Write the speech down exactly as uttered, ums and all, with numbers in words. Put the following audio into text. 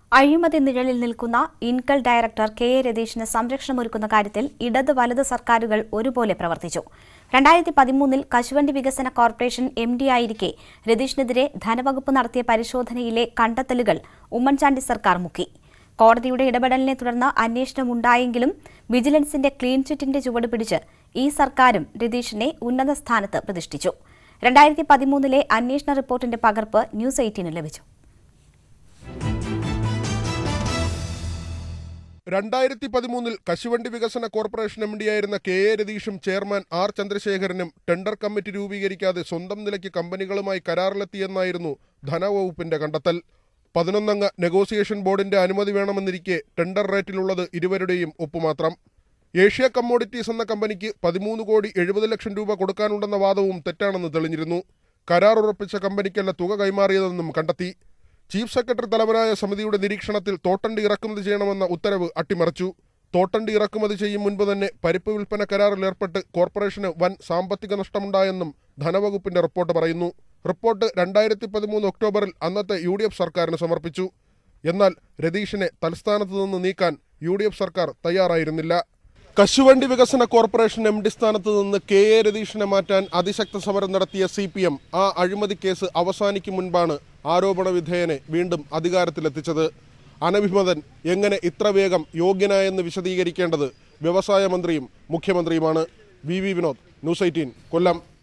അഴിമതി നിഴലിൽ നിൽക്കുന്ന ഇൻകൽ ഡയറക്ടർ കെ എ രതീഷിന് സംരക്ഷണമൊരുക്കുന്ന കാര്യത്തിൽ ഇടത് വലത് സർക്കാരുകൾ ഒരുപോലെ പ്രവർത്തിച്ചു. രണ്ടായിരത്തി പതിമൂന്നിൽ കശുവണ്ടി വികസന കോർപ്പറേഷൻ എം ഡി ആയിരിക്കെ രതീഷിനെതിരെ ധനവകുപ്പ് നടത്തിയ പരിശോധനയിലെ കണ്ടെത്തലുകൾ ഉമ്മൻചാണ്ടി സർക്കാർ മുക്കി. കോടതിയുടെ ഇടപെടലിനെ തുടർന്ന് അന്വേഷണമുണ്ടായെങ്കിലും വിജിലൻസിന്റെ ക്ലീൻ ചിറ്റിന്റെ ചുവട് പിടിച്ച് ഈ സർക്കാരും രതീഷിനെ ഉന്നത സ്ഥാനത്ത് പ്രതിഷ്ഠിച്ചു. രണ്ടായിരത്തി പതിമൂന്നിലെ അന്വേഷണ റിപ്പോർട്ടിന്റെ പകർപ്പ് ന്യൂസ് എയ്റ്റീന് ലഭിച്ചു. രണ്ടായിരത്തി പതിമൂന്നിൽ കശുവണ്ടി വികസന കോർപ്പറേഷൻ എം ഡിയായിരുന്ന കെ എ രതീഷും ചെയർമാൻ ആർ ചന്ദ്രശേഖരനും ടെൻഡർ കമ്മിറ്റി രൂപീകരിക്കാതെ സ്വന്തം നിലയ്ക്ക് കമ്പനികളുമായി കരാറിലെത്തിയെന്നായിരുന്നു ധനവകുപ്പിന്റെ കണ്ടെത്തൽ. പതിനൊന്നംഗ നെഗോസിയേഷൻ ബോർഡിന്റെ അനുമതി വേണമെന്നിരിക്കെ ടെൻഡർ റേറ്റിലുള്ളത് ഇരുവരുടെയും ഒപ്പുമാത്രം. ഏഷ്യ കമ്മോഡിറ്റീസ് എന്ന കമ്പനിക്ക് പതിമൂന്ന് കോടി എഴുപത് ലക്ഷം രൂപ കൊടുക്കാനുണ്ടെന്ന വാദവും തെറ്റാണെന്ന് തെളിഞ്ഞിരുന്നു. കരാർ ഉറപ്പിച്ച കമ്പനിക്കല്ല തുക കൈമാറിയതെന്നും കണ്ടെത്തി. ചീഫ് സെക്രട്ടറി തലവനായ സമിതിയുടെ നിരീക്ഷണത്തിൽ തോട്ടണ്ടി ഇറക്കുമതി ചെയ്യണമെന്ന ഉത്തരവ് അട്ടിമറിച്ചു. തോട്ടണ്ടി ഇറക്കുമതി ചെയ്യും മുൻപ് തന്നെ പരിപ്പ് വിൽപ്പന കരാറിൽ ഏർപ്പെട്ട് കോർപ്പറേഷന് വൻ സാമ്പത്തിക നഷ്ടമുണ്ടായെന്നും ധനവകുപ്പിന്റെ റിപ്പോർട്ട് പറയുന്നു. റിപ്പോർട്ട് രണ്ടായിരത്തി പതിമൂന്ന് ഒക്ടോബറിൽ അന്നത്തെ യു ഡി എഫ് സർക്കാരിന് സമർപ്പിച്ചു. എന്നാൽ രതീഷിനെ തലസ്ഥാനത്ത് നിന്ന് നീക്കാൻ യു ഡി എഫ് സർക്കാർ തയ്യാറായിരുന്നില്ല. കശുവണ്ടി വികസന കോർപ്പറേഷൻ എം ഡി സ്ഥാനത്ത് നിന്ന് കെ എ രതീഷിനെ മാറ്റാൻ അതിശക്ത സമരം നടത്തിയ സി പി എം ആ അഴിമതി കേസ് അവസാനിക്കും മുൻപാണ് ആരോപണ വിധേയനെ വീണ്ടും അധികാരത്തിലെത്തിച്ചത്. അനഭിമതൻ എങ്ങനെ ഇത്ര വേഗം യോഗ്യനായെന്ന് വിശദീകരിക്കേണ്ടത് വ്യവസായ മന്ത്രിയും മുഖ്യമന്ത്രിയുമാണ്. V V Vinod, news eighteen, കൊല്ലം.